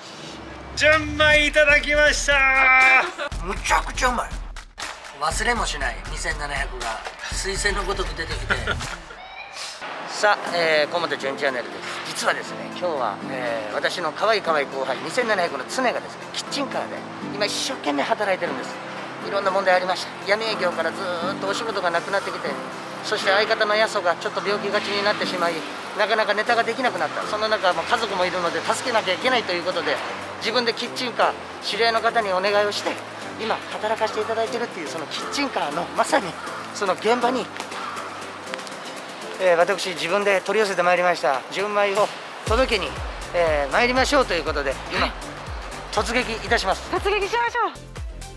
純米いただきました。 むちゃくちゃうまい。忘れもしない2700が彗星のごとく出てきてさあ、小本純チャンネルです。実はですね、今日は、私の可愛い後輩2700の常がですね、キッチンカーで今一生懸命働いてるんです。いろんな問題ありました。闇営業からずーっとお仕事がなくなってきて、そして相方のヤソがちょっと病気がちになってしまい、なかなかネタができなくなった。その中、家族もいるので助けなきゃいけないということで、自分でキッチンカー知り合いの方にお願いをして今働かせていただいてるっていう、そのキッチンカーのまさにその現場に、私自分で取り寄せてまいりました純米を届けに、参りましょうということで、今突撃いたします。 突撃しましょう。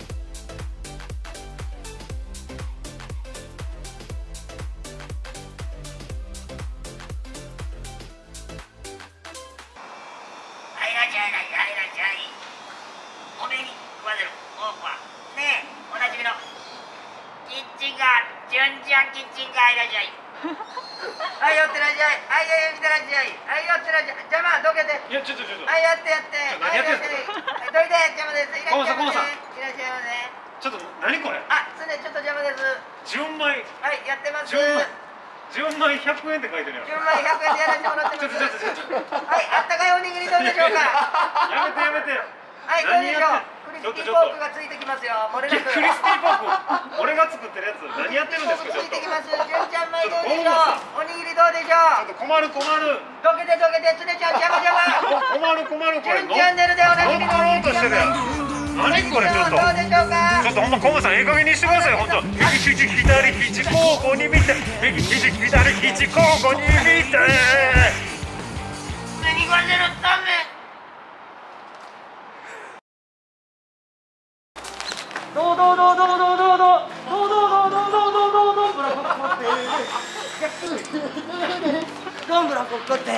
お目に食わせるオープンねえ、おなじみのキッチンカー、純ちゃんキッチンカーいらっしゃい。はい、寄ってらっしゃい。はい、寄ってらっしゃい。はい、寄ってらっしゃい。邪魔、どけて。 いや、ちょっと。 はい、やって。 何やってんすか。 はい、どいて、邪魔です。いらっしゃいませ。 コウさん。 いらっしゃいませ。 ちょっと、何これ。 あ、常ちょっと邪魔です。 純米。 はい、やってます。 純米100円って書いてるよ。 純米100円でやらせてもらってます。 ちょっと。 はい、あったかいおにぎりどうでしょうか。 やめて。 はい、どうでしょう。クリスピーポークがついてきますよ。漏れなく。 クリスピーポーク。俺が作ってるやつ、何やってるんですか。 ついてきます。純ちゃん米どうでしょう。おにぎりどうでしょう。 ちょっと困る。 どけて、常ちゃん邪魔。 困るこれ。 純チャンネルでおなじみの乗ろうとしてるやん。何これ、ちょっと。 どうでしょうか。 ちょっとほんまコウさん、ええ加減にしてください。本当。右肘左肘交互に見て。右肘左肘交互に見て。 何が出るため。どうブラコッコって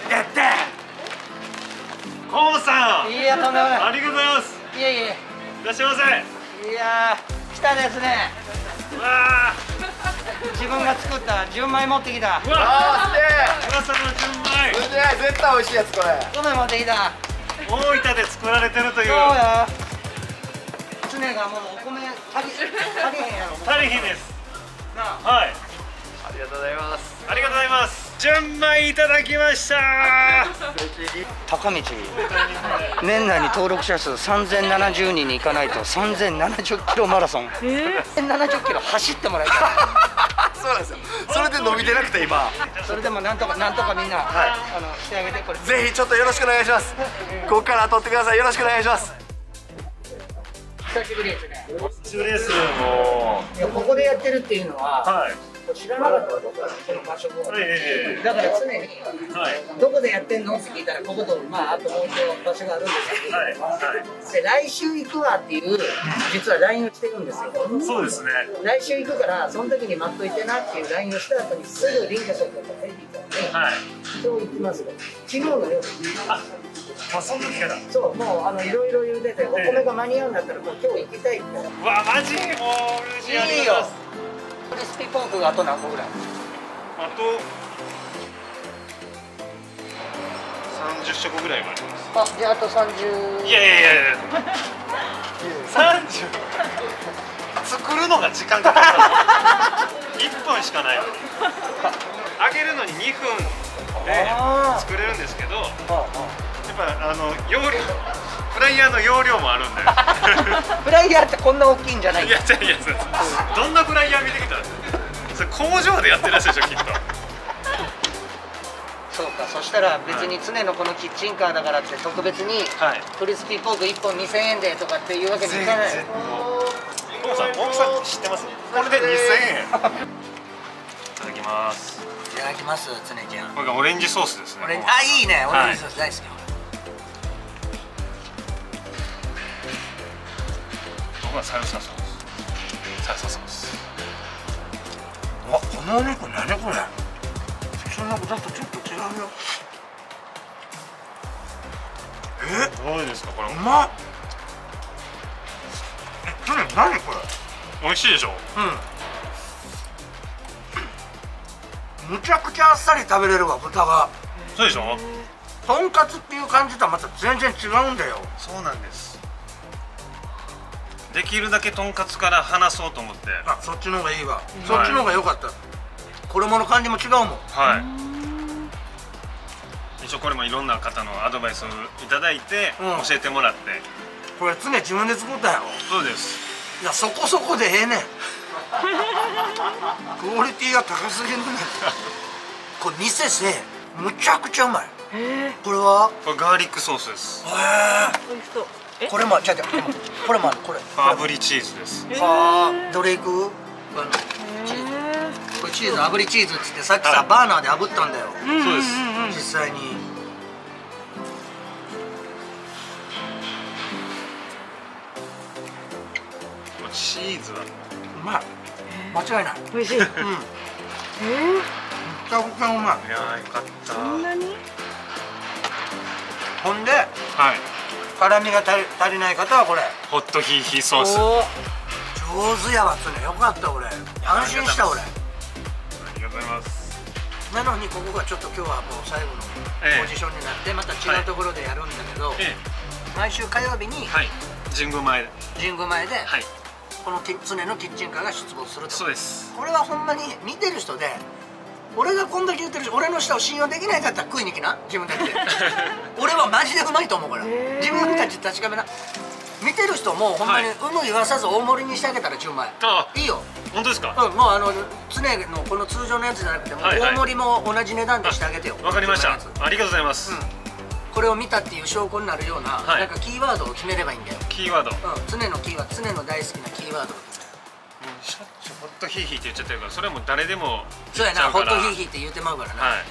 コウさん。 いや、とんでもない。 ありがとうございます。 いえ。 いらっしゃいませ。 いやー、来たですね。 わあ。 自分が作った純米持ってきた。 うわあ、噂の純米。 絶対美味しいやつこれ。 米持ってきた。 大分で作られてるという。 そうや。常がもうお米足りへんやろ。 足りひんです。 なあ。 はい。 ありがとうございます。 ありがとうございます。純米いただきました。 高道。年内に登録者数3070人に行かないと3070キロマラソン。70キロ走ってもらいたい。 そうなんですよ。それで伸びてなくて今。 それでもなんとかみんな、してあげて。これぜひちょっとよろしくお願いします。ここから撮ってください。よろしくお願いします。 久しぶりですね。 久しぶりです。もいや、ここでやってるっていうのは、 はい。 知らなかったわ、この場所も。だから常に、どこでやってんのって聞いたら、ここと、あともう一度場所があるんですけど、で、来週行くわっていう、実は LINE をしてるんですよ。 そうですね。 来週行くから、その時に待っといてなっていう LINE をした後に、すぐリンクショップとテレビとかに、今日行きますよ。昨日の夜。 その時から。 そう、もういろいろ言うてて、お米が間に合うんだったら、もう今日行きたいって。 うわ、マジもう嬉しい。 いいよ。クリスピーポークがあと何個ぐらい？ あと30食ぐらいはあります。 あ、じゃああと30。 いや30作るのが時間かかる。1分しかない。揚げるのに2分で作れるんですけど、やっぱ容量、フライヤーの容量もあるんで。 フライヤーってこんな大きいんじゃない？ いや、どんなフライヤー見てきたら、それ工場でやってるらしいでしょ、きっと。 そうか、そしたら別に常のこのキッチンカーだからって特別にクリスピーポーク1本2000円でとかっていうわけにいかない。 コウさん、大きさ知ってます？これで2000円。いただきます。 いただきます、常ちゃん。 これがオレンジソースですね。 あ、いいね、オレンジソース大好き。 僕はサルサソース。 わ、このお肉何これ。そんなことだとちょっと違うよ。 どうですかこれ。 うまっ。何これ。 美味しいでしょ。 むちゃくちゃあっさり食べれるわ、豚が。 そうでしょ。 とんかつっていう感じとはまた全然違うんだよ。 そうなんです。できるだけとんかつから離そうと思って。 あ、そっちの方がいいわ。そっちの方が良かった。衣の感じも違うもん。 はい。一応これもいろんな方のアドバイスをいただいて、教えてもらって。 これ常自分で作ったやろ。 そうです。 いや、そこそこでええねん。クオリティが高すぎるねん。これ店せむちゃくちゃうまい。これはこれガーリックソースです。 美味しそう。これもじゃこれもある。これ炙りチーズです。 はあ、どれいく？チーズ。これチーズ炙りチーズっつってさっきさバーナーで炙ったんだよ。 そうです。 実際に。 チーズはうまい。間違いない。 美味しい。 めちゃくちゃうまい。 いやー、よかった。 そんなに？ ほんで、 はい。 辛みが足りない方はこれ。 ホットヒーヒーソース。 上手やわ、それよかった俺。安心した俺。 ありがとうございます。 なのにここがちょっと今日はもう最後のポジションになってまた違うところでやるんだけど、毎週火曜日に神宮前で。 神宮前で。 はい。 この常のキッチンカーが出没すると。 そうです。 これはほんまに見てる人で、俺がこんだけ言ってるし、俺の舌を信用できないかったら食いに来な、自分たちで。俺はマジでうまいと思うから、自分たち確かめな。見てる人もほんまに有無言わさず大盛りにしてあげたら10枚いいよ。 本当ですか？ うん、もう常のこの通常のやつじゃなくても大盛りも同じ値段でしてあげてよ。 わかりました。ありがとうございます。 これを見たっていう証拠になるような、なんかキーワードを決めればいいんだよ。 キーワード。 常のキーワード、常の大好きなキーワード。 しょっちゅうホットヒーヒーって言っちゃってるから、それはもう誰でもそうやな、ホットヒーヒーって言ってまうからな。はい。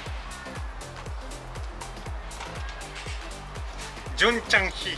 純ちゃんヒーヒー。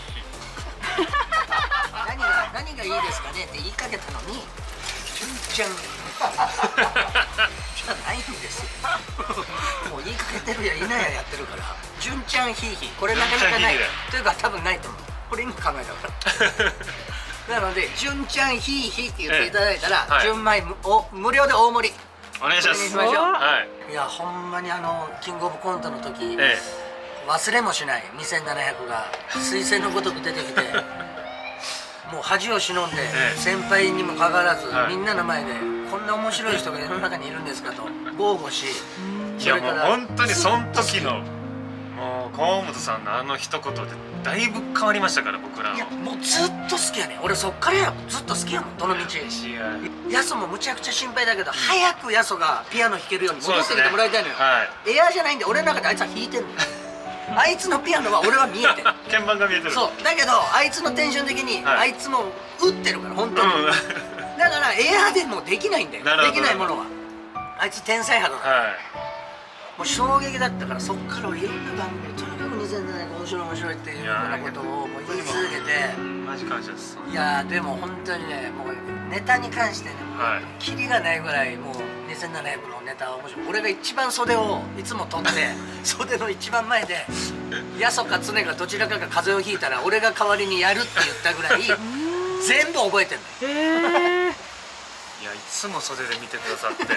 何がいいですかねって言いかけたのに、純ちゃんじゃないんですよ。もう言いかけてるやいないややってるから、純ちゃんヒーヒー、これなかなかないというか多分ないと思う。これ今考えたからなので、純ちゃんヒーヒーって言っていただいたら、純米無料で大盛りお願いします。 いや、ほんまにキングオブコントの時、忘れもしない2700が彗星のごとく出てきて、もう恥を忍んで先輩にもかかわらずみんなの前でこんな面白い人が世の中にいるんですかと豪語し、 いやもう本当にその時のもう河本さんの一言でだいぶ変わりましたから、僕らは。いやもうずっと好きやねん俺。そっからやずっと好きやもん、どの道。ヤソもむちゃくちゃ心配だけど、早くヤソがピアノ弾けるように戻ってきてもらいたいのよ。エアーじゃないんで、俺の中であいつは弾いてんのよ。あいつのピアノは俺は見えてる。 鍵盤が見えてる。 そうだけど、あいつのテンション的にあいつも打ってるから本当に。だからエアーでもできないんだよ、できないものは。あいつ天才肌だから、もう衝撃だったから、そっから俺いろんな番組とにかく2007年面白い面白いっていうようなことをもう言い続けて、 マジ感謝です。 いやでも本当にね、もうネタに関してね、キリがないぐらいもう2700のネタは面白い。俺が一番袖をいつも取って袖の一番前でヤソか常がどちらかが風邪をひいたら俺が代わりにやるって言ったぐらい全部覚えてるの。 いや、いつも袖で見てくださって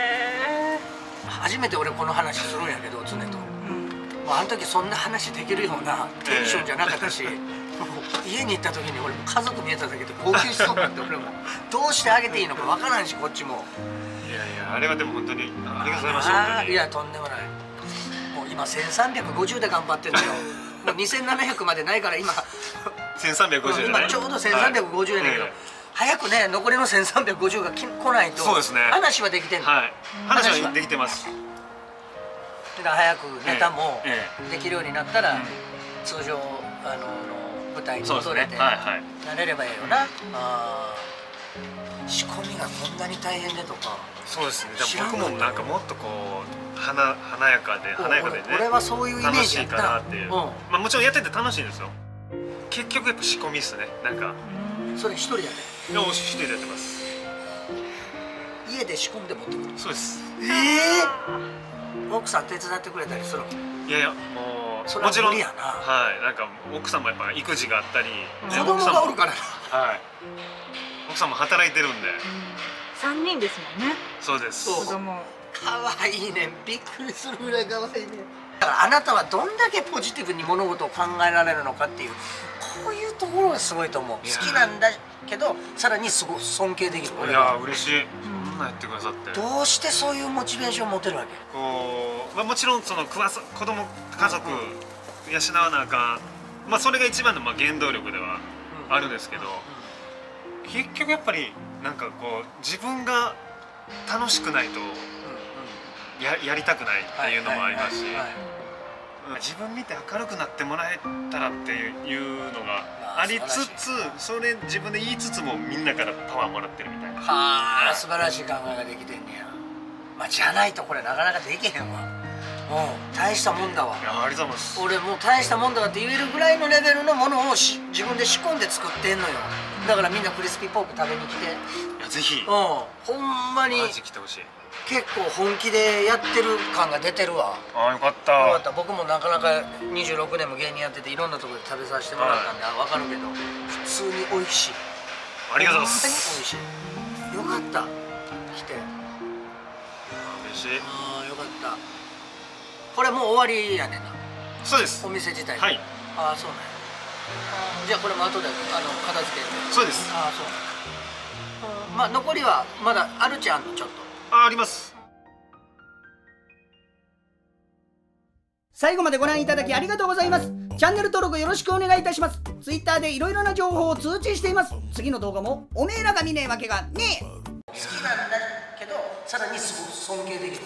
初めて俺この話するんやけど、常ともうあの時そんな話できるようなテンションじゃなかったし、家に行った時に俺も家族見えただけで号泣しそうになって、俺もどうしてあげていいのかわからんし、こっちも。 いやいや、あれはでも本当にありがとうございました。 いや、とんでもない。もう今1350で頑張ってんだよ。もう2700までないから今 1350でね、 今ちょうど1350やねんけど、早くね残りの1350が来ないと。 そうですね、 話はできてんの。 話はできてます。 だから早くネタもできるようになったら通常舞台に戻れてなれればいいよな。仕込みがこんなに大変でとか。 そうですね、僕もなんかもっとこう華やかでね、 俺はそういうイメージやった。 楽しいかなっていう。まあもちろんやってて楽しいんですよ。結局やっぱ仕込みっすね。なんかそれ一人やで。 いや、一人でやってます。 家で仕込んで持ってくる。 そうです。 奥さん手伝ってくれたりするの？ いやいや、もうそれは無理やな。 はい、なんか奥さんもやっぱ育児があったり、 子供がおるからな。 はい、奥さんも働いてるんで。 3人ですもんね。 そうです。 子供可愛いね、びっくりするぐらい可愛いね。だからあなたはどんだけポジティブに物事を考えられるのかっていう、こういうところがすごいと思う。好きなんだけどさらにすごく尊敬できる。 いや嬉しい、そんなやってくださって。 どうしてそういうモチベーションを持てるわけ？ こう、まあ、もちろんその子供家族養わなあかん、まあそれが一番のまあ原動力ではあるんですけど、結局やっぱりなんかこう自分が楽しくないとやりたくないっていうのもありますし、自分見て明るくなってもらえたらっていうのがありつつ、それ自分で言いつつもみんなからパワーもらってるみたいな。 はあ、素晴らしい考えができてんねや。まあじゃないとこれなかなかできへんわ。大したもんだわ。 いや、ありがとうございます。 俺もう大したもんだわって言えるぐらいのレベルのものを自分で仕込んで作ってんのよ。だからみんなクリスピーポーク食べに来て。 いや、ぜひ。 ほんまにマジ来てほしい。 結構本気でやってる感が出てるわ。 ああ、よかった。 よかった。僕もなかなか26年も芸人やってていろんなところで食べさせてもらったんで分かるけど、普通に美味しい。 ありがとうございます。 本当に美味しい。よかった。来て。 嬉しい。 ああ、よかった。これもう終わりやねんな。 そうです。 お店自体。 はい。 ああ、そうね。じゃあこれも後で片付ける。 そうです。 ああ、そう。まあ残りはまだあるちゃんのちょっと。 あります。 最後までご覧いただきありがとうございます。チャンネル登録よろしくお願いいたします。Twitter でいろいろな情報を通知しています。次の動画もおめえらが見ねえわけがねえ。 好きなんだけどさらにすごく尊敬できる。